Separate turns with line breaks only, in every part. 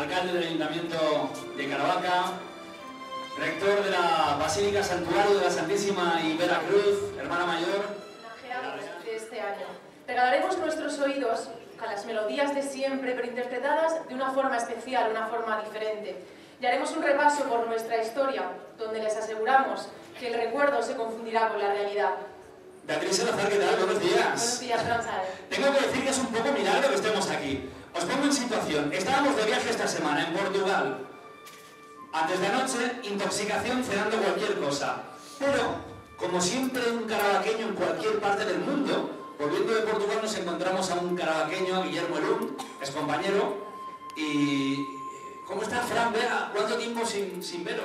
alcalde del Ayuntamiento de Caravaca, rector de la Basílica Santuario de la Santísima y Veracruz, hermana mayor.
De este año. Regalaremos nuestros oídos a las melodías de siempre, pero interpretadas de una forma especial, una forma diferente. Y haremos un repaso por nuestra historia, donde les aseguramos que el recuerdo se confundirá con la realidad.
Beatriz Salazar, ¿qué tal? Buenos días.
Buenos días, Franza.
Tengo que decir que es un poco milagro que estemos aquí. Os pongo en situación. Estábamos de viaje esta semana en Portugal. Antes de anoche, intoxicación cenando cualquier cosa. Pero, como siempre un caravaqueño en cualquier parte del mundo, volviendo de Portugal nos encontramos a un caravaqueño, a Guillermo Elum, es compañero. Y... ¿cómo estás, Fran? Vea, ¿cuánto tiempo sin veros?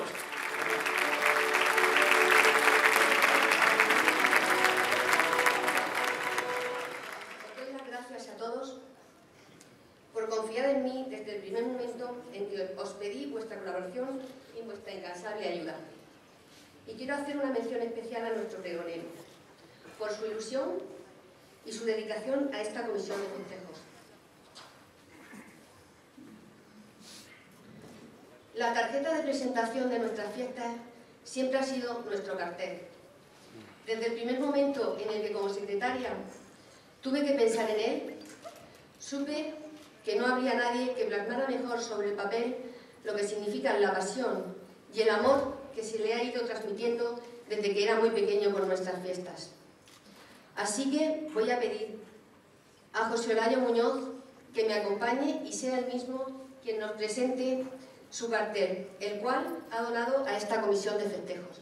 A todos por confiar en mí desde el primer momento en que os pedí vuestra colaboración y vuestra incansable ayuda. Y quiero hacer una mención especial a nuestro pregonero por su ilusión y su dedicación a esta comisión de festejos. La tarjeta de presentación de nuestras fiestas siempre ha sido nuestro cartel. Desde el primer momento en el que como secretaria tuve que pensar en él, supe que no habría nadie que plasmara mejor sobre el papel lo que significan la pasión y el amor que se le ha ido transmitiendo desde que era muy pequeño por nuestras fiestas. Así que voy a pedir a José Horacio Muñoz que me acompañe y sea él mismo quien nos presente su cartel, el cual ha donado a esta comisión de festejos.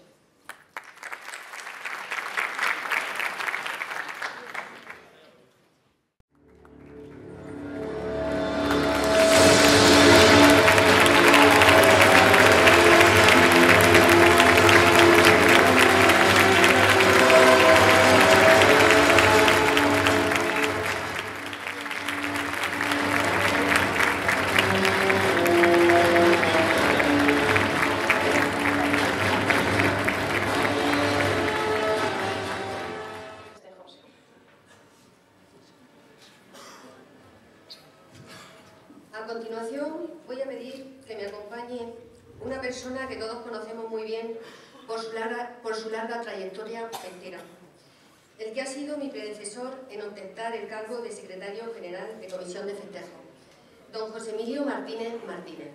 A continuación, voy a pedir que me acompañe una persona que todos conocemos muy bien por su larga trayectoria festera, el que ha sido mi predecesor en ostentar el cargo de secretario general de Comisión de Festejo, don José Emilio Martínez Martínez.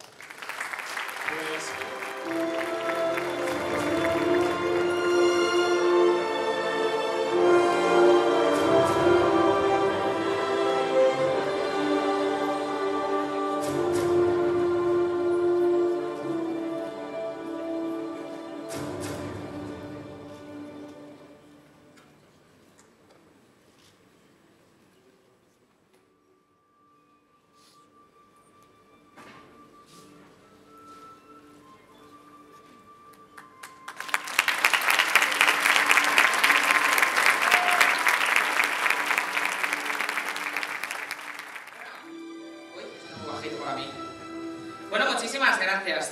Bueno, muchísimas gracias,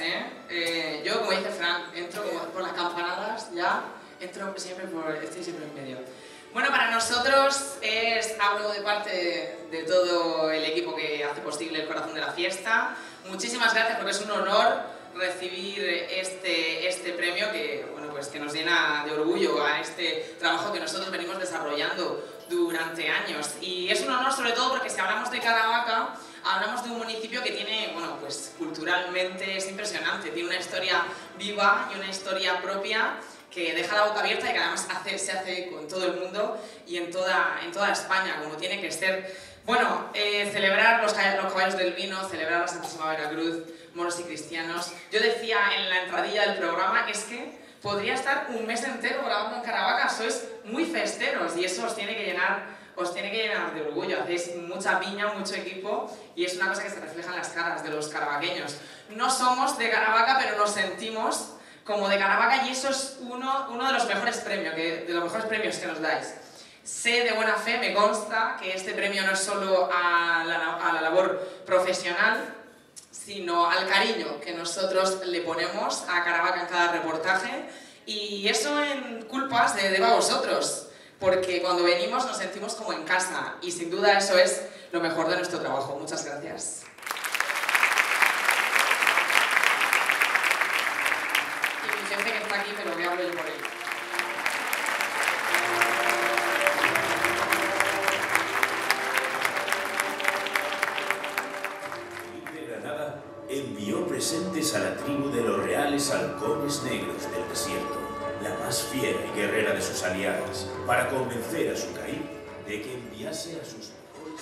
yo, como dice Fran, entro por las campanadas, estoy siempre en medio. Bueno, para nosotros hablo de parte de todo el equipo que hace posible el corazón de la fiesta. Muchísimas gracias porque es un honor recibir este premio que, bueno, pues que nos llena de orgullo a este trabajo que nosotros venimos desarrollando durante años. Y es un honor sobre todo porque si hablamos de Caravaca, hablamos de un municipio que tiene, bueno, pues culturalmente es impresionante, tiene una historia viva y una historia propia que deja la boca abierta y que además se hace con todo el mundo y en toda España, como tiene que ser. Bueno, celebrar los caballos del vino, celebrar la Santísima Veracruz, moros y cristianos. Yo decía en la entradilla del programa, es que podría estar un mes entero grabando en Caravaca, sois muy festeros y eso os tiene que llenar de orgullo, hacéis mucha piña, mucho equipo y es una cosa que se refleja en las caras de los caravaqueños. No somos de Caravaca, pero nos sentimos como de Caravaca y eso es uno de los mejores premios, que nos dais. Sé de buena fe, me consta, que este premio no es solo a la labor profesional, sino al cariño que nosotros le ponemos a Caravaca en cada reportaje y eso en culpa se debe a vosotros. Porque cuando venimos nos sentimos como en casa y sin duda eso es lo mejor de nuestro trabajo. Muchas gracias.
para convencer a Succaí de que enviase a sus mejores.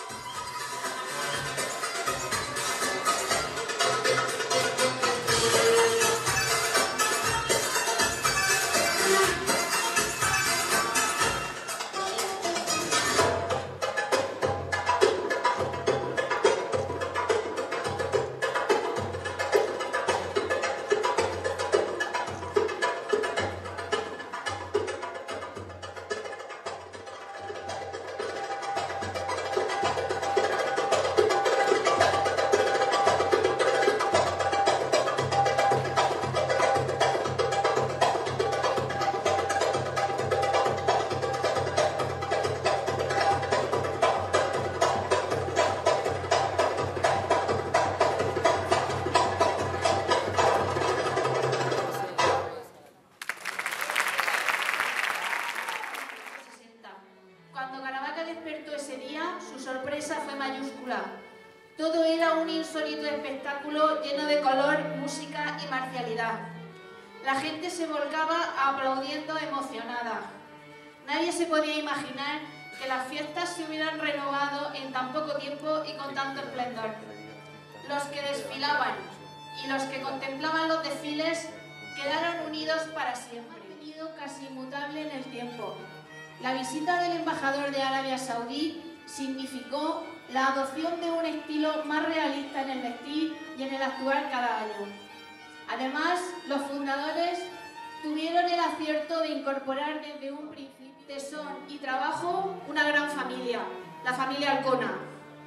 Cuando Caravaca despertó ese día, su sorpresa fue mayúscula. Todo era un insólito espectáculo lleno de color, música y marcialidad. La gente se volcaba aplaudiendo emocionada. Nadie se podía imaginar que las fiestas se hubieran renovado en tan poco tiempo y con tanto esplendor. Los que desfilaban y los que contemplaban los desfiles quedaron unidos para siempre. Han venido casi inmutable en el tiempo. La visita del embajador de Arabia Saudí significó la adopción de un estilo más realista en el vestir y en el actuar cada año. Además, los fundadores tuvieron el acierto de incorporar desde un principio tesón y trabajo una gran familia, la familia Alcona,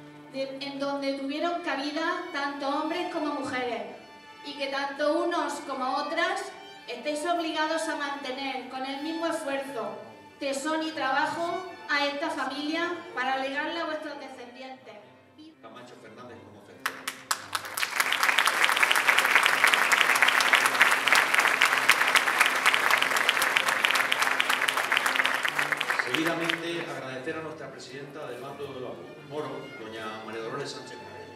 en donde tuvieron cabida tanto hombres como mujeres, y que tanto unos como otras estáis obligados a mantener con el mismo esfuerzo, tesón y trabajo a esta familia para legarla a vuestros descendientes.
Camacho Fernández como festero. Seguidamente, agradecer a nuestra presidenta del bando de los moros, doña María Dolores Sánchez Cabello,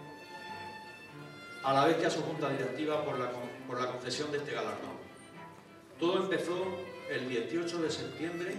a la vez que a su junta directiva por la concesión de este galardón. Todo empezó el 18 de septiembre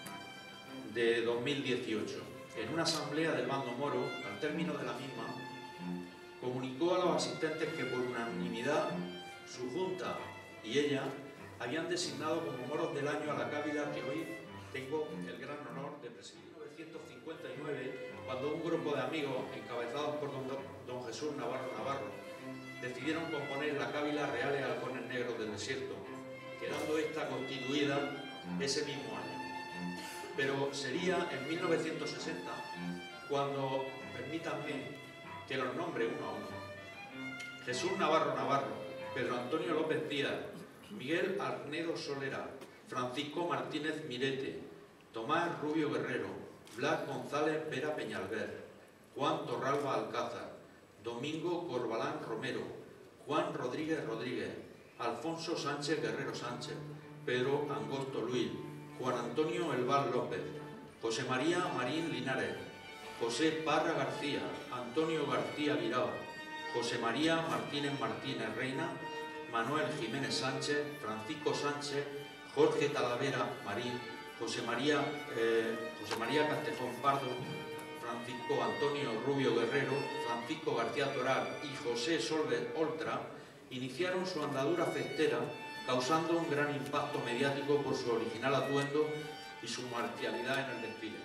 de 2018, en una asamblea del bando moro. Al término de la misma, comunicó a los asistentes que por unanimidad su junta y ella habían designado como moros del año a la cábila que hoy tengo el gran honor de presidir. En 1959, cuando un grupo de amigos encabezados por don Jesús Navarro decidieron componer la cábila Reales Halcones Negros del Desierto, quedando esta constituida ese mismo año. Pero sería en 1960 cuando, permítanme que los nombre uno a uno: Jesús Navarro, Pedro Antonio López Díaz, Miguel Arnedo Solera, Francisco Martínez Mirete, Tomás Rubio Guerrero, Blas González Vera Peñalver, Juan Torralba Alcázar, Domingo Corbalán Romero, Juan Rodríguez Rodríguez, Alfonso Sánchez Guerrero Sánchez, Pedro Angosto Luis, Juan Antonio Elval López, José María Marín Linares, José Parra García, Antonio García Virao, José María Martínez Martínez Reina, Manuel Jiménez Sánchez, Francisco Sánchez, Jorge Talavera Marín, José María Castejón Pardo, Francisco Antonio Rubio Guerrero, Francisco García Toral y José Solver Oltra iniciaron su andadura festera, causando un gran impacto mediático por su original atuendo y su marcialidad en el desfile.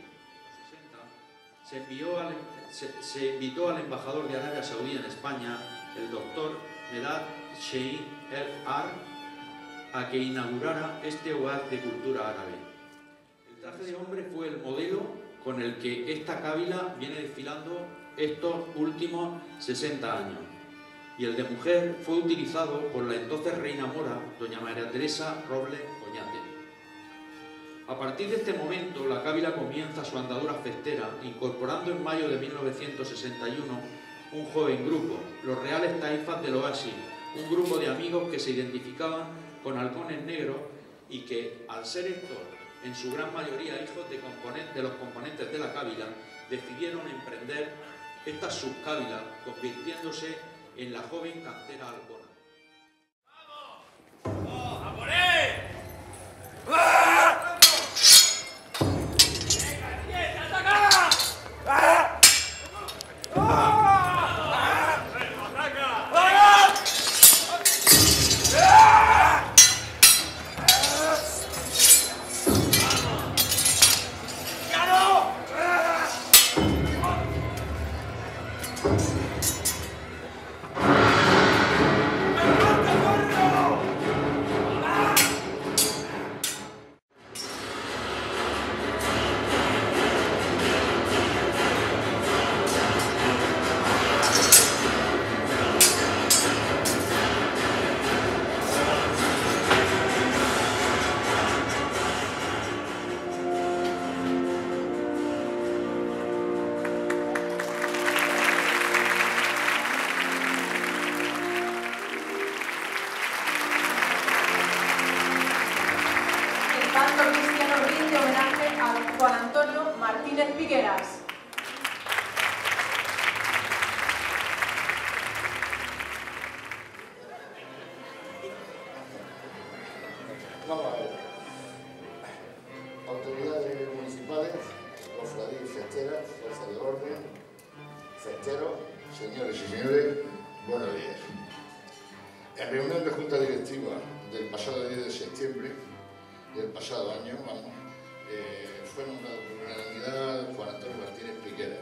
En los 60 se invitó al embajador de Arabia Saudí en España, el doctor Medad Sheikh El-Ar, a que inaugurara este hogar de cultura árabe. El traje de hombre fue el modelo con el que esta cábila viene desfilando estos últimos 60 años, y el de mujer fue utilizado por la entonces reina mora, doña María Teresa Robles Oñate. A partir de este momento, la cábila comienza su andadura festera, incorporando en mayo de 1961 un joven grupo, los Reales Taifas del Oasis, un grupo de amigos que se identificaban con halcones negros y que, al ser estos en su gran mayoría hijos de los componentes de la cábila, decidieron emprender esta subcábila, convirtiéndose en la joven cantera halcona.
¡Vamos! ¡A por él!
Juan Antonio Martínez Pigueras.
Vamos a ver. Autoridades municipales, cofradías festeras, fuerza de orden, festeros, señores y señores, buenos días. En reunión de Junta Directiva del pasado 10 de septiembre del pasado año, fue nombrado por unanimidad Juan Antonio Martínez Pigueras.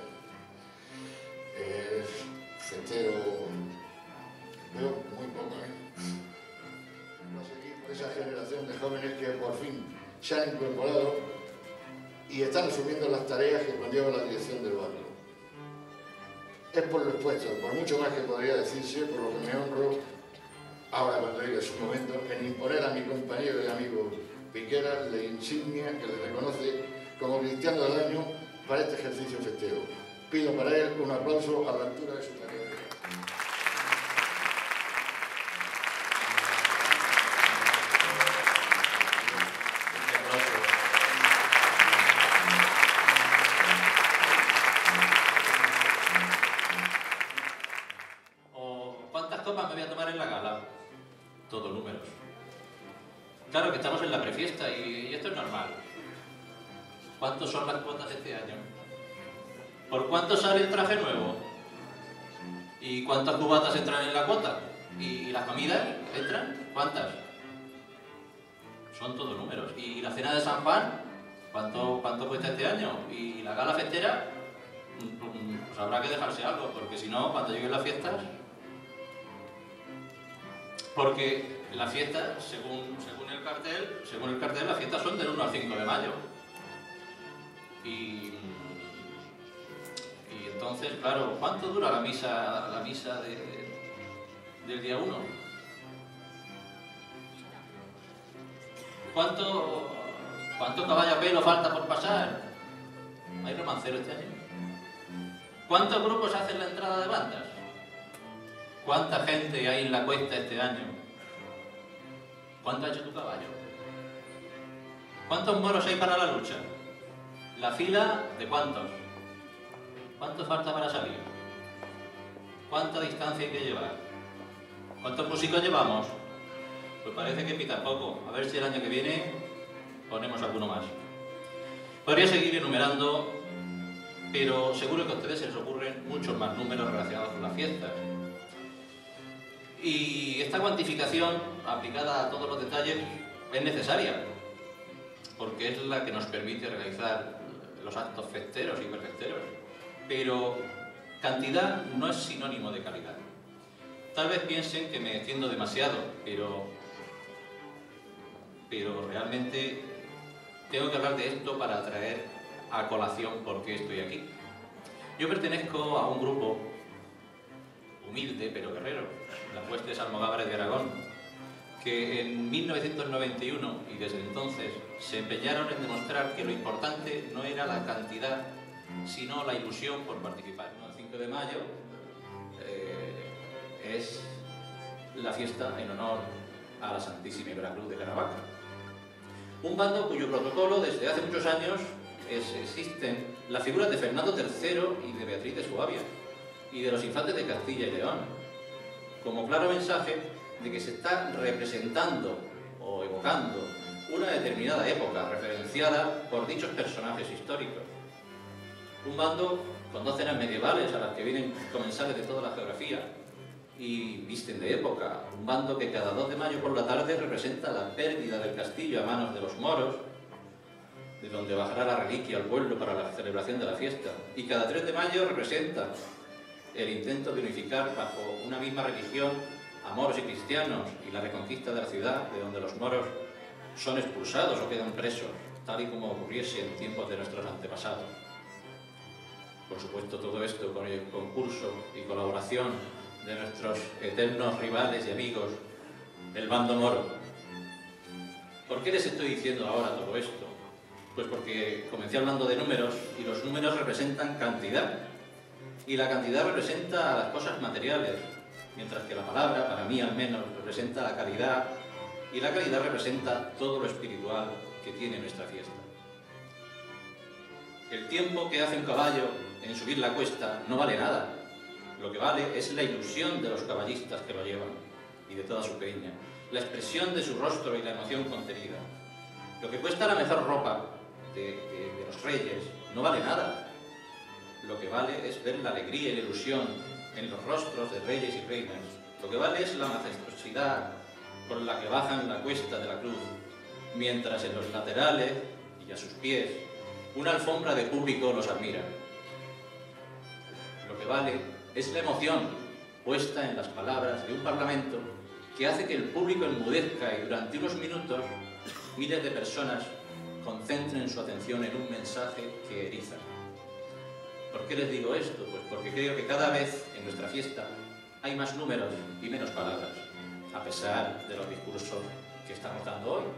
Festero, veo muy poco, Va a seguir por esa generación de jóvenes que por fin se han incorporado y están asumiendo las tareas que conlleva la dirección del barrio. Es por lo expuesto, por mucho más que podría decirse, por lo que me honro, ahora cuando llegue su momento, en imponer a mi compañero y amigo Piqueras la insignia que le reconoce como cristiano del año para este ejercicio festero. Pido para él un aplauso a la altura de su tarea.
¿Cuántas copas me voy a tomar en la gala? Todos números. Claro que estamos en la prefiesta y esto es normal. ¿Cuántos son las cuotas este año? ¿Por cuánto sale el traje nuevo? ¿Y cuántas cubatas entran en la cuota? ¿Y las comidas entran? ¿Cuántas? Son todos números. ¿Y la cena de San Juan? ¿Cuánto cuesta este año? ¿Y la gala festera? Pues habrá que dejarse algo, porque si no, cuando lleguen las fiestas... Porque las fiestas, según el cartel, las fiestas son del 1 al 5 de mayo. Y entonces, claro, ¿cuánto dura la misa del día 1? ¿Cuánto caballo a pelo falta por pasar? ¿Hay romancero este año? ¿Cuántos grupos hacen la entrada de bandas? ¿Cuánta gente hay en la cuesta este año? ¿Cuánto ha hecho tu caballo? ¿Cuántos moros hay para la lucha? ¿La fila de cuántos? ¿Cuánto falta para salir? ¿Cuánta distancia hay que llevar? ¿Cuántos músicos llevamos? Pues parece que pita poco. A ver si el año que viene ponemos alguno más. Podría seguir enumerando, pero seguro que a ustedes se les ocurren muchos más números relacionados con las fiestas. Y esta cuantificación, aplicada a todos los detalles, es necesaria, porque es la que nos permite realizar los actos festeros y hiperfesteros. Pero cantidad no es sinónimo de calidad. Tal vez piensen que me extiendo demasiado, pero realmente tengo que hablar de esto para traer a colación por qué estoy aquí. Yo pertenezco a un grupo humilde pero guerrero, las huestes almogávares de Aragón, que en 1991 y desde entonces se empeñaron en demostrar que lo importante no era la cantidad, sino la ilusión por participar. El 5 de mayo es la fiesta en honor a la Santísima Veracruz de Caravaca. Un bando cuyo protocolo desde hace muchos años existen las figuras de Fernando III y de Beatriz de Suabia y de los infantes de Castilla y León, como claro mensaje de que se está representando o evocando una determinada época referenciada por dichos personajes históricos. Un bando con 2 cenas medievales a las que vienen comensales de toda la geografía y visten de época. Un bando que cada 2 de mayo por la tarde representa la pérdida del castillo a manos de los moros, de donde bajará la reliquia al pueblo para la celebración de la fiesta. Y cada 3 de mayo representa
el intento de unificar bajo una misma religión a moros y cristianos y la reconquista de la ciudad, de donde los moros son expulsados o quedan presos, tal y como ocurriese en tiempos de nuestros antepasados. Por supuesto, todo esto con el concurso y colaboración de nuestros eternos rivales y amigos, el bando moro. ¿Por qué les estoy diciendo ahora todo esto? Pues porque comencé hablando de números y los números representan cantidad. Y la cantidad representa las cosas materiales, mientras que la palabra, para mí al menos, representa la calidad y la calidad representa todo lo espiritual que tiene nuestra fiesta. El tiempo que hace un caballo en subir la cuesta no vale nada. Lo que vale es la ilusión de los caballistas que lo llevan y de toda su peña, la expresión de su rostro y la emoción contenida. Lo que cuesta la mejor ropa de los reyes no vale nada. Lo que vale es ver la alegría y la ilusión en los rostros de reyes y reinas. Lo que vale es la majestuosidad con la que bajan la cuesta de la cruz, mientras en los laterales y a sus pies una alfombra de público los admira. Lo que vale es la emoción puesta en las palabras de un parlamento que hace que el público enmudezca y durante unos minutos miles de personas concentren su atención en un mensaje que eriza. ¿Por qué les digo esto? Pues porque creo que cada vez en nuestra fiesta hay más números y menos palabras, a pesar de los discursos que estamos dando hoy.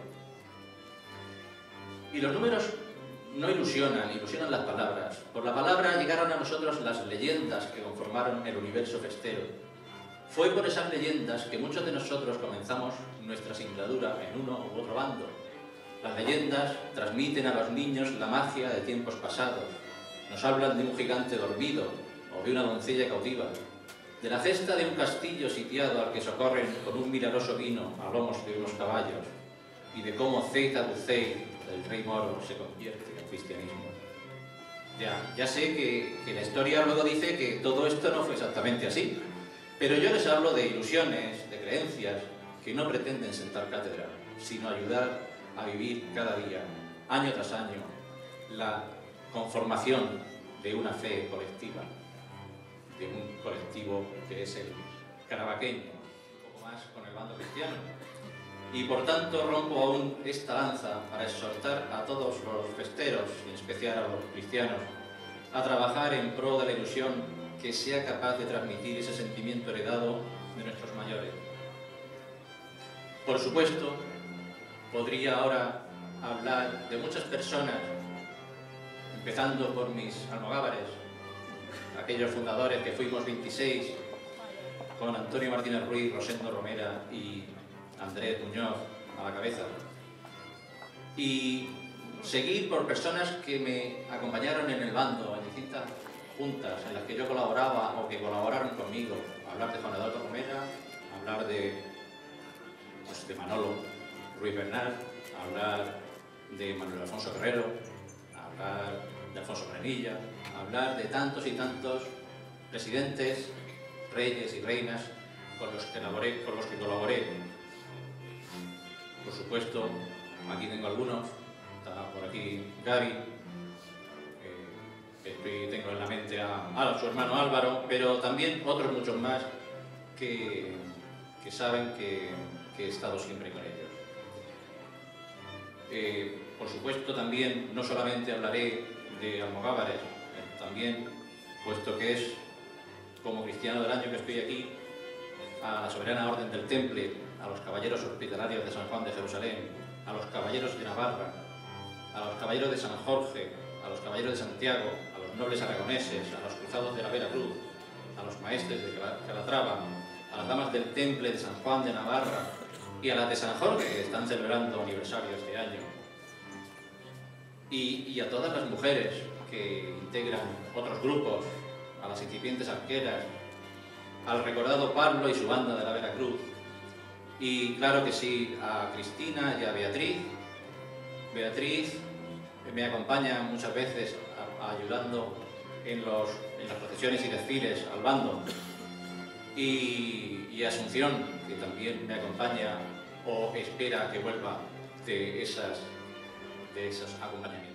Y los números no ilusionan las palabras. Por la palabra llegaron a nosotros las leyendas que conformaron el universo festero. Fue por esas leyendas que muchos de nosotros comenzamos nuestra singladura en uno u otro bando. Las leyendas transmiten a los niños la magia de tiempos pasados. Nos hablan de un gigante dormido o de una doncella cautiva, de la cesta de un castillo sitiado al que socorren con un milagroso vino a lomos de unos caballos y de cómo Zeid Abu Zeid, el rey moro, se convierte en cristianismo. Ya sé que la historia luego dice que todo esto no fue exactamente así, pero yo les hablo de ilusiones, de creencias que no pretenden sentar cátedra, sino ayudar a vivir cada día, año tras año, la conformación de una fe colectiva, de un colectivo que es el carabaqueño, un poco más con el bando cristiano. Y por tanto rompo aún esta lanza para exhortar a todos los festeros, en especial a los cristianos, a trabajar en pro de la ilusión que sea capaz de transmitir ese sentimiento heredado de nuestros mayores. Por supuesto, podría ahora hablar de muchas personas, empezando por mis almogávares, aquellos fundadores que fuimos 26, con Antonio Martínez Ruiz, Rosendo Romera y Andrés Muñoz a la cabeza. Y seguir por personas que me acompañaron en el bando, en distintas juntas en las que yo colaboraba o que colaboraron conmigo. Hablar de Juan Eduardo Romera, hablar de Manolo Ruiz Bernal, hablar de Manuel Alfonso Guerrero, hablar de Alfonso Granilla, hablar de tantos y tantos presidentes, reyes y reinas con los que colaboré. Por supuesto, aquí tengo algunos, está por aquí Gaby, tengo en la mente a su hermano Álvaro, pero también otros muchos más que saben que he estado siempre con ellos. Por supuesto, también no solamente hablaré de almogávares, también, puesto que es como cristiano del año que estoy aquí, a la Soberana Orden del Temple, a los caballeros hospitalarios de San Juan de Jerusalén, a los caballeros de Navarra, a los caballeros de San Jorge, a los caballeros de Santiago, a los nobles aragoneses, a los cruzados de la Vera Cruz, a los maestres de Calatrava, a las damas del Temple de San Juan de Navarra y a las de San Jorge, que están celebrando aniversario este año, y a todas las mujeres que integran otros grupos, a las incipientes arqueras, al recordado Pablo y su banda de la Vera Cruz, y claro que sí, a Cristina y a Beatriz. Beatriz me acompaña muchas veces ayudando en las procesiones y desfiles al bando, y Asunción, que también me acompaña o espera que vuelva de esos acompañamientos.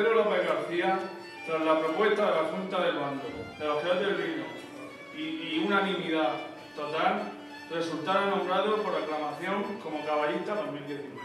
Pedro López García, tras la propuesta de la Junta del Bando, de los Caballeros del Vino y unanimidad total, resultara nombrado por aclamación como caballista 2019.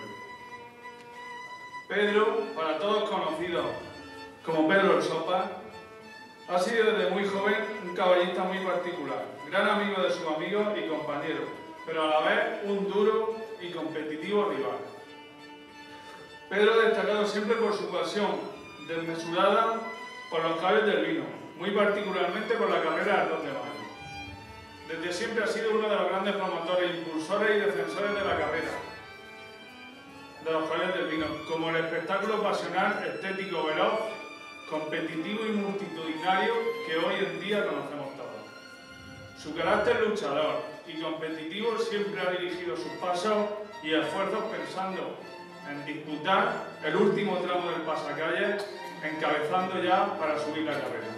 Pedro, para todos conocido como Pedro el Sopa, ha sido desde muy joven un caballista muy particular, gran amigo de sus amigos y compañeros, pero a la vez un duro y competitivo rival. Pedro ha destacado siempre por su pasión desmesurada por los caballos del vino, muy particularmente por la carrera del 2 de mayo. Desde siempre ha sido uno de los grandes promotores, impulsores y defensores de la carrera de los caballos del vino, como el espectáculo pasional, estético, veloz, competitivo y multitudinario que hoy en día conocemos todos. Su carácter luchador y competitivo siempre ha dirigido sus pasos y esfuerzos pensando en disputar el último tramo del pasacalles, encabezando ya para subir la carrera.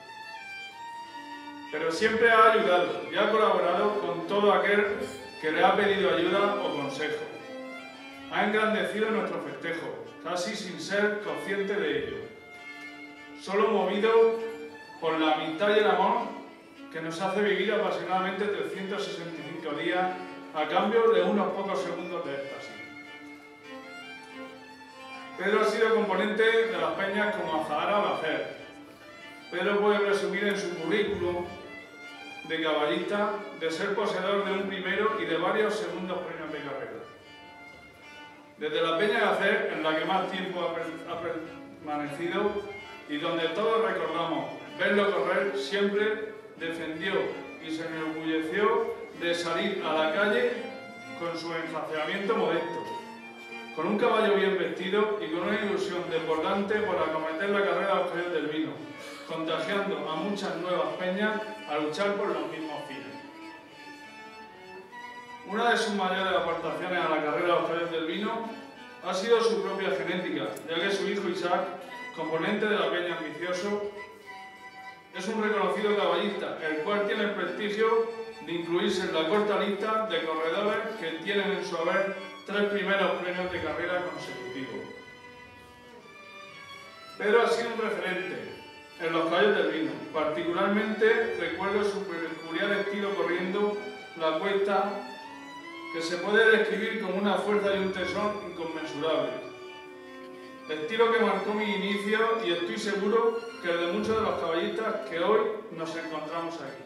Pero siempre ha ayudado y ha colaborado con todo aquel que le ha pedido ayuda o consejo. Ha engrandecido nuestro festejo, casi sin ser consciente de ello. Solo movido por la amistad y el amor que nos hace vivir apasionadamente 365 días a cambio de unos pocos segundos de éxtasis. Pedro ha sido componente de las peñas como Azahara o Lacer. Pedro puede presumir en su currículum de caballista de ser poseedor de un primero y de varios segundos premios de carrera. Desde la Peña Lacer, en la que más tiempo ha permanecido y donde todos recordamos verlo correr, siempre defendió y se enorgulleció de salir a la calle con su enjaceamiento modesto, con un caballo bien vestido y con una ilusión desbordante por acometer la carrera a los caballos del vino, contagiando a muchas nuevas peñas a luchar por los mismos fines. Una de sus mayores aportaciones a la carrera de los caballos del vino ha sido su propia genética, ya que su hijo Isaac, componente de la Peña Ambicioso, es un reconocido caballista, el cual tiene el prestigio de incluirse en la corta lista de corredores que tienen en su haber 3 primeros premios de carrera consecutivos. Pedro ha sido un referente en los caballos del vino. Particularmente recuerdo su peculiar estilo corriendo la cuesta, que se puede describir como una fuerza y un tesón inconmensurables. Estilo que marcó mi inicio y estoy seguro que el de muchos de los caballistas que hoy nos encontramos aquí.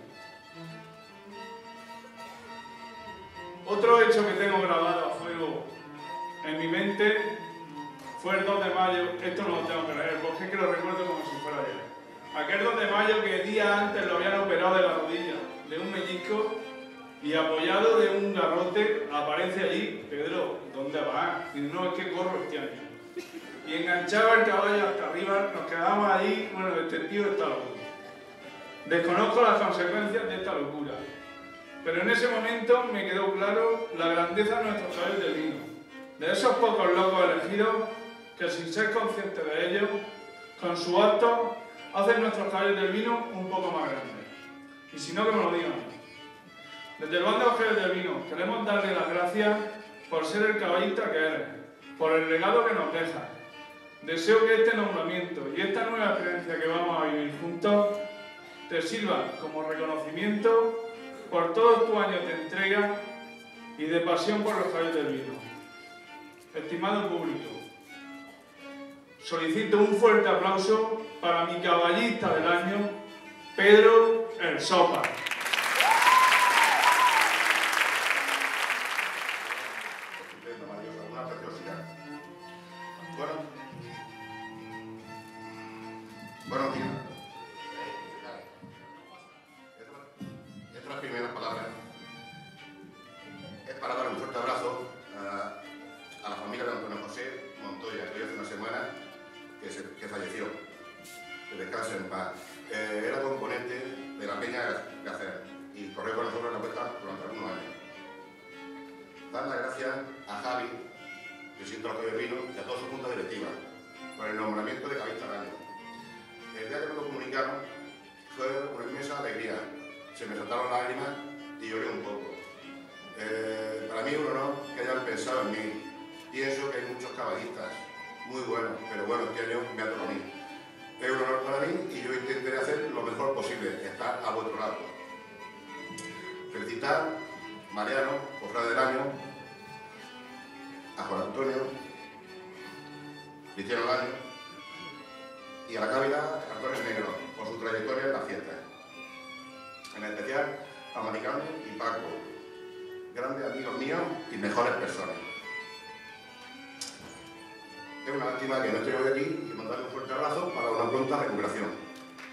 Otro hecho que tengo grabado a fuego en mi mente fue el 2 de mayo, esto no lo tengo que leer, porque es que lo recuerdo como si fuera ayer. Aquel 2 de mayo que día antes lo habían operado de la rodilla, de un meñisco, y apoyado de un garrote aparece allí, Pedro, ¿dónde vas? Y no, es que corro este año. Y enganchaba el caballo hasta arriba, nos quedábamos ahí, bueno, este tío está loco. Desconozco las consecuencias de esta locura, pero en ese momento me quedó claro la grandeza de nuestros caballos del vino, de esos pocos locos elegidos que sin ser conscientes de ello, con su acto, hacen nuestros caballos del vino un poco más grandes. Y si no, que me lo digan. Desde el bando de los caballos del vino queremos darle las gracias por ser el caballista que eres, por el legado que nos dejas. Deseo que este nombramiento y esta nueva experiencia que vamos a vivir juntos te sirva como reconocimiento por todos tus años de entrega y de pasión por los caballos del vino. Estimado público, solicito un fuerte aplauso para mi caballista del año, Pedro el Sopa.
Buenos días. Estas primeras palabras es para dar un fuerte abrazo a la familia de Antonio José Montoya, que hoy hace una semana que falleció. Que descanse en paz. Era componente de la Peña Lacer y corrió con nosotros en la vuelta durante algunos años. Dar las gracias a Javi, presidente de los Caballos del Vino, y a toda su junta directiva por el nombramiento de caballista del año. El día que me lo comunicaron fue una inmensa alegría. Se me saltaron lágrimas y lloré un poco. Para mí es un honor que hayan pensado en mí. Pienso que hay muchos caballistas muy bueno, pero bueno, este año me ha tocado a mí. Es un honor para mí y yo intentaré hacer lo mejor posible, estar a vuestro lado. Felicitar a Mariano, cofrade del año, a Juan Antonio, Cristiano del año y a la Cávila Antonio Negro, por su trayectoria en las fiestas. En especial a Mari Carmen y Paco, grandes amigos míos y mejores personas. Es una lástima que no estoy hoy aquí y mandarle un fuerte abrazo para una pronta recuperación.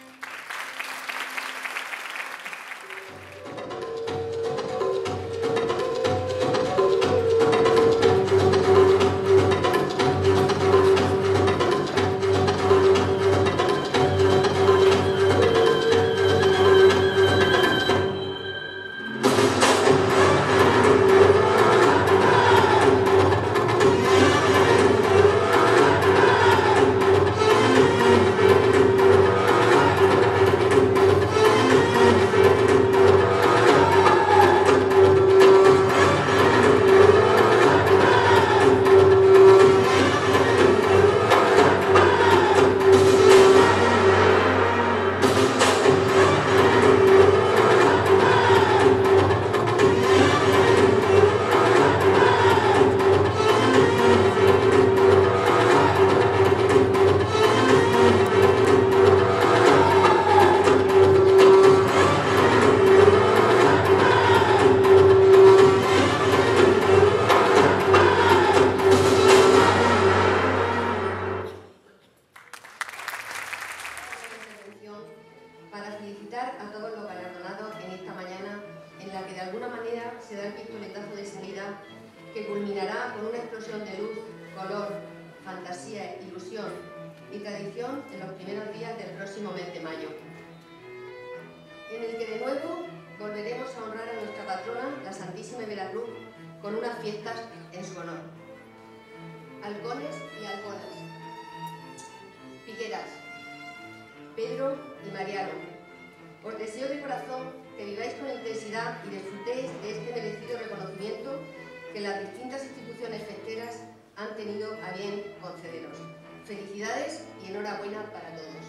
Para felicitar a todos los galardonados en esta mañana en la que de alguna manera se da el pistoletazo de salida que culminará con una explosión de luz, color, fantasía, ilusión y tradición en los primeros días del próximo mes de mayo, en el que de nuevo volveremos a honrar a nuestra patrona, la Santísima Veracruz, con unas fiestas en su honor. Halcones y halconas, piqueras, Pedro y Mariano, os deseo de corazón que viváis con intensidad y disfrutéis de este merecido reconocimiento que las distintas instituciones festeras han tenido a bien concederos. Felicidades y enhorabuena para todos.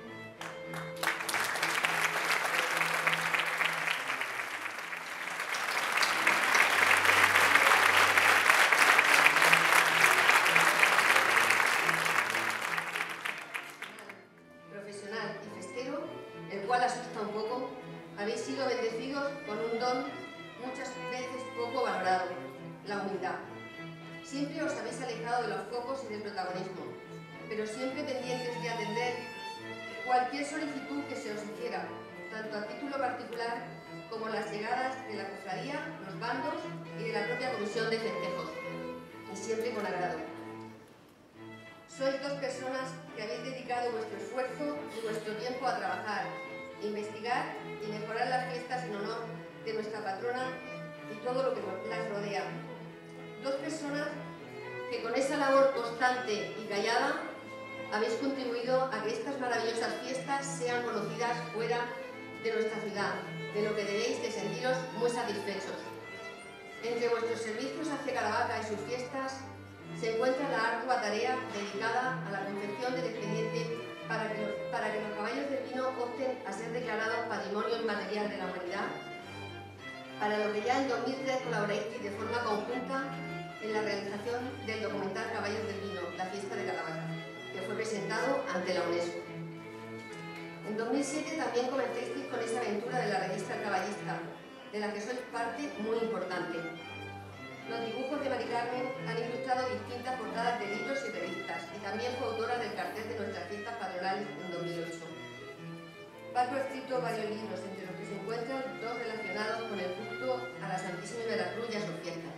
Profesional y festero, el cual asusta un poco, habéis sido bendecidos con un don muchas veces poco valorado, la humildad. Siempre os habéis alejado de los focos y del protagonismo, pero siempre pendientes de atender cualquier solicitud que se os hiciera, tanto a título particular como las llegadas de la cofradía, los bandos y de la propia comisión de festejos, y siempre con agrado. Sois dos personas que habéis dedicado vuestro esfuerzo y vuestro tiempo a trabajar, investigar y mejorar las fiestas en honor de nuestra patrona y todo lo que las rodea. Dos personas que con esa labor constante y callada habéis contribuido a que estas maravillosas fiestas sean conocidas fuera de nuestra ciudad, de lo que debéis de sentiros muy satisfechos. Entre vuestros servicios hacia Caravaca y sus fiestas se encuentra la ardua tarea dedicada a la confección del expediente para que los caballos del vino opten a ser declarados Patrimonio Inmaterial de la Humanidad, para lo que ya en 2003 colaborasteis de forma conjunta en la realización del documental Caballos del Vino, la fiesta de Caravaca, que fue presentado ante la UNESCO. En 2007 también comenzasteis con esa aventura de la revista El Caballista, de la que sois parte muy importante. Los dibujos de Mari Carmen han ilustrado distintas portadas de libros y revistas, y también fue autora del cartel de nuestras fiestas patronales en 2008. Paco ha escrito varios libros, entre los que se encuentran dos relacionados con el culto a la Santísima Veracruz y a sus fiestas.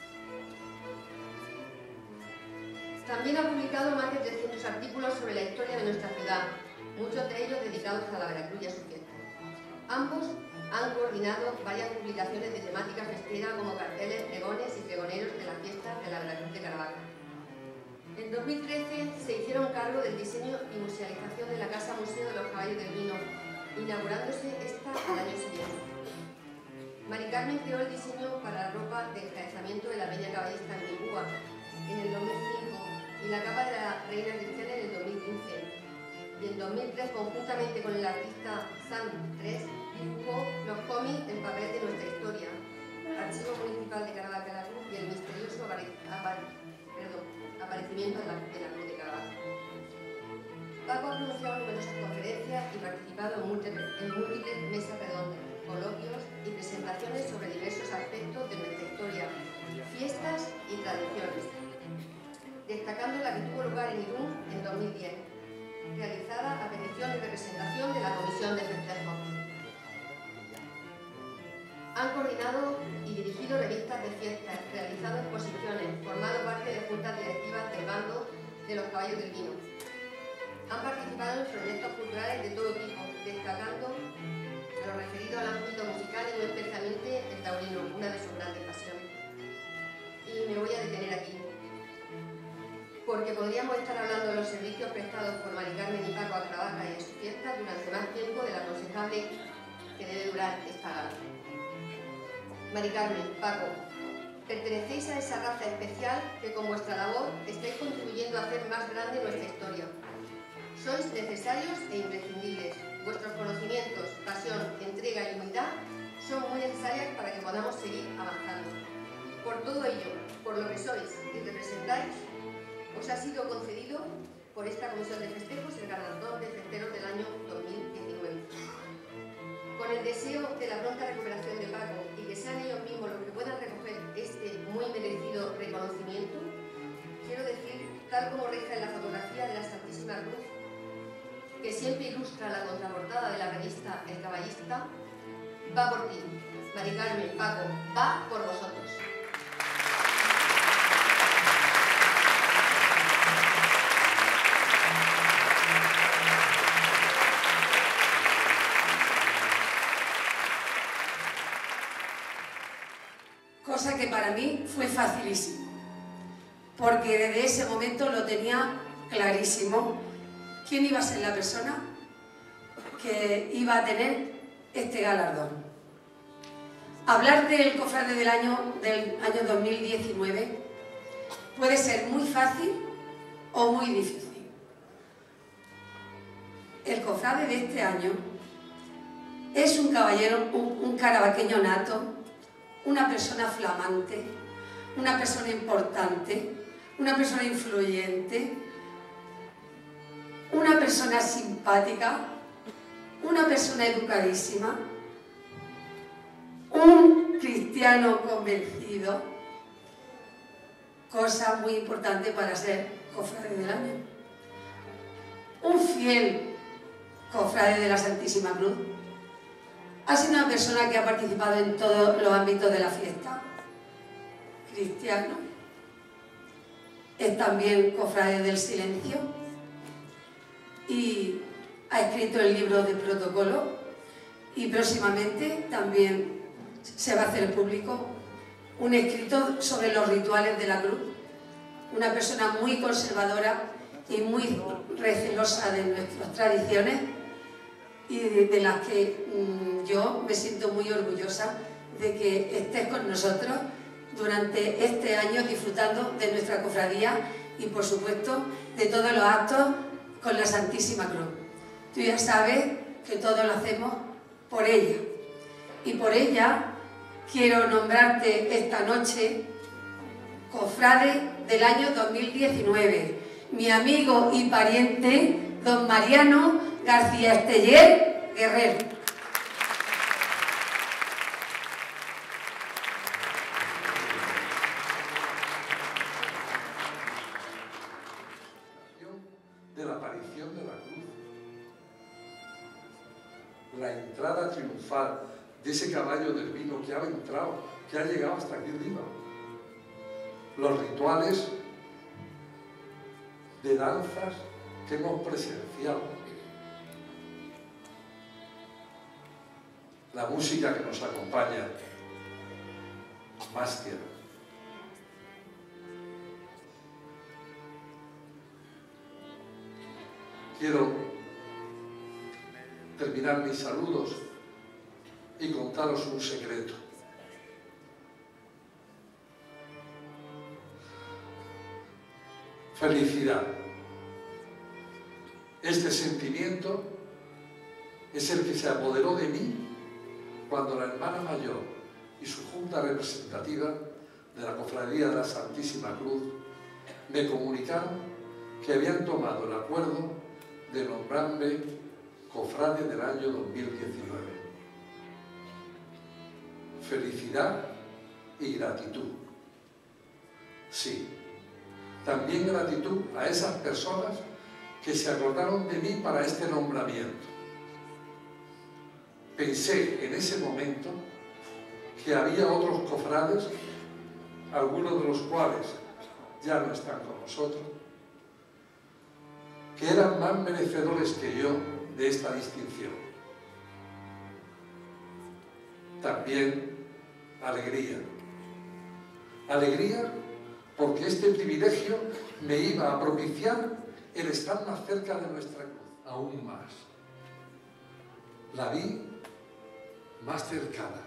También ha publicado más de 300 artículos sobre la historia de nuestra ciudad, muchos de ellos dedicados a la Veracruz y a sus fiestas. Ambos han coordinado varias publicaciones de temática festera como carteles, pregones y pregoneros de las fiestas de la Veracruz de Caravaca. En 2013 se hicieron cargo del diseño y musealización de la Casa Museo de los Caballos del Vino, inaugurándose esta al año siguiente. Mari Carmen creó el diseño para la ropa de enjaezamiento de la Peña Caballista en Guipúa en el 2005 y la capa de la Reina Cristiana en el 2015. Y en 2003, conjuntamente con el artista Sam 3, dibujó los cómics en papel de nuestra historia, Archivo Municipal de Caravaca de la Cruz y el misterioso aparecimiento de la Cruz de Caravaca. Paco ha pronunciado numerosas conferencias y participado en múltiples mesas redondas, coloquios y presentaciones sobre diversos aspectos de nuestra historia, fiestas y tradiciones, destacando la que tuvo lugar en Irún en 2010, realizada a petición y representación de la Comisión de Festejos. Han coordinado y dirigido revistas de fiestas, realizado exposiciones, formado parte de juntas directivas del bando de los caballos del vino. Han participado en proyectos culturales de todo tipo, destacando a lo referido al ámbito musical y muy especialmente el taurino, una de sus grandes pasiones. Y me voy a detener aquí, porque podríamos estar hablando de los servicios prestados por Mari Carmen y Paco a Caravaca y en sus fiestas durante más tiempo del aconsejable que debe durar esta gala. Mari Carmen, Paco, pertenecéis a esa raza especial que con vuestra labor estáis contribuyendo a hacer más grande nuestra historia. Sois necesarios e imprescindibles. Vuestros conocimientos, pasión, entrega y humildad son muy necesarias para que podamos seguir avanzando. Por todo ello, por lo que sois y representáis, os ha sido concedido por esta Comisión de Festejos el galardón de Festeros del año 2019. Con el deseo de la pronta recuperación de Paco y que sean ellos mismos los que puedan recoger este muy merecido reconocimiento, quiero decir, tal como reza en la fotografía de la Santísima Cruz, que siempre ilustra la contraportada de la revista El Caballista, va por ti, Mari Carmen, Paco, va por vosotros.
Cosa que para mí fue facilísimo, porque desde ese momento lo tenía clarísimo quién iba a ser la persona que iba a tener este galardón. Hablar del cofrade del año 2019 puede ser muy fácil o muy difícil. El cofrade de este año es un caballero, un caravaqueño nato, una persona flamante, una persona importante, una persona influyente, una persona simpática, una persona educadísima, un cristiano convencido, cosa muy importante para ser cofrade del año, un fiel cofrade de la Santísima Cruz. Ha sido una persona que ha participado en todos los ámbitos de la fiesta, cristiano, es también cofrade del silencio y ha escrito el libro de protocolo y próximamente también se va a hacer público un escrito sobre los rituales de la cruz, una persona muy conservadora y muy recelosa de nuestras tradiciones y de las que yo me siento muy orgullosa de que estés con nosotros durante este año disfrutando de nuestra cofradía y por supuesto de todos los actos con la Santísima Cruz. Tú ya sabes que todo lo hacemos por ella y por ella quiero nombrarte esta noche cofrade del año 2019, mi amigo y pariente don Mariano García Esteller Guerrero.
De la aparición de la cruz, la entrada triunfal de ese caballo del vino que ha entrado, que ha llegado hasta aquí arriba, los rituales de danzas que hemos presenciado, la música que nos acompaña, más tierra. Quiero terminar mis saludos y contaros un secreto. Felicidad. Este sentimiento es el que se apoderó de mí cuando la hermana mayor y su junta representativa de la Cofradía de la Santísima Cruz me comunicaron que habían tomado el acuerdo de nombrarme cofrade del año 2019. Felicidad y gratitud. Sí, también gratitud a esas personas que se acordaron de mí para este nombramiento. Pensé en ese momento que había otros cofrades, algunos de los cuales ya no están con nosotros, que eran más merecedores que yo de esta distinción. También alegría. Alegría porque este privilegio me iba a propiciar el estar más cerca de nuestra cruz, aún más. La vi más cercana,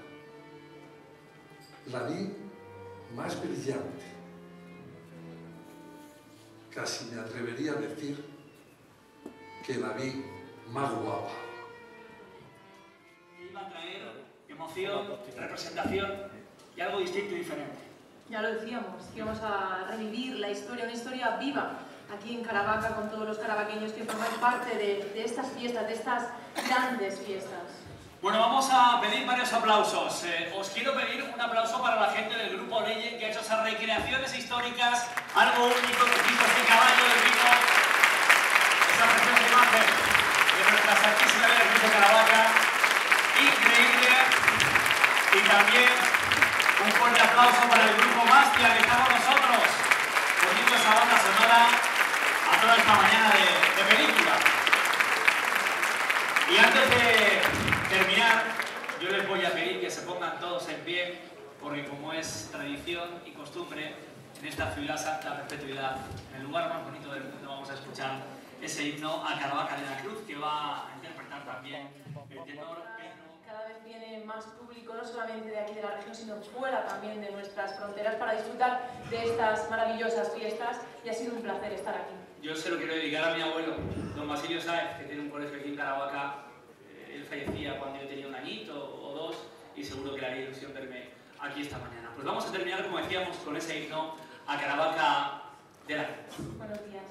la vi más brillante. Casi me atrevería a decir que la vi más guapa.
Iba a traer emoción, representación y algo distinto y diferente.
Ya lo decíamos, que íbamos a revivir la historia, una historia viva aquí en Caravaca con todos los caravaqueños que forman parte de estas fiestas, de estas grandes fiestas.
Bueno, vamos a pedir varios aplausos. Os quiero pedir un aplauso para la gente del Grupo Leye que ha hecho esas recreaciones históricas, algo único que hizo este caballo del vino, esa preciosa imagen de nuestra Santísima Virgen de Caravaca, increíble. Y también un fuerte aplauso para el grupo Mastia que está con nosotros, poniendo esa banda sonora a toda esta mañana de película. Y antes de terminar, yo les voy a pedir que se pongan todos en pie, porque como es tradición y costumbre, en esta ciudad santa perpetuidad, en el lugar más bonito del mundo, vamos a escuchar ese himno a Caravaca de la Cruz, que va a interpretar también el tenor Pedro.
Cada vez viene más público, no solamente de aquí de la región, sino fuera también de nuestras fronteras, para disfrutar de estas maravillosas fiestas, y ha sido un placer estar aquí.
Yo se lo quiero dedicar a mi abuelo, don Basilio Sáez, que tiene un colegio aquí en Caravaca. Él fallecía cuando yo tenía un añito o dos, y seguro que le haría ilusión verme aquí esta mañana. Pues vamos a terminar, como decíamos, con ese himno a Caravaca de la Cruz.
Buenos días.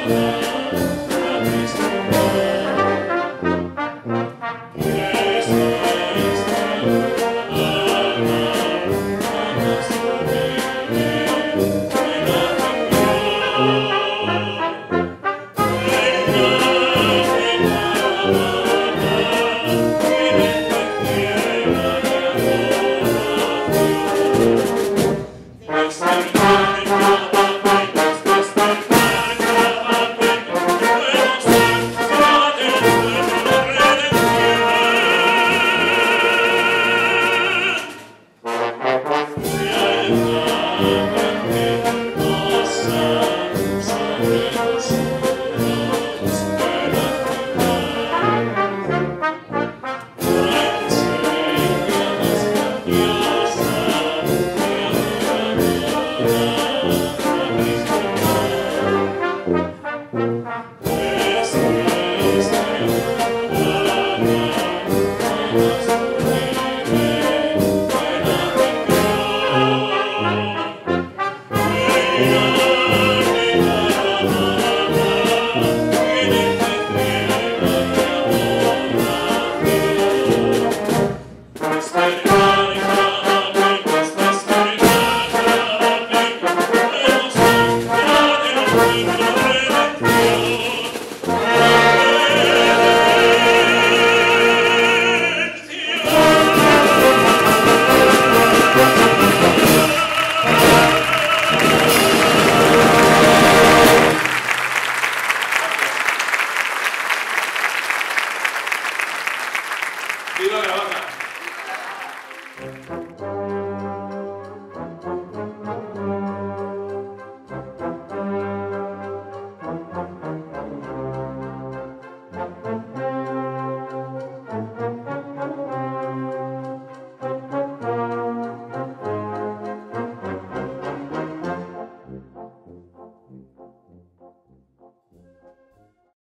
Yes.
¡Viva Caravaca!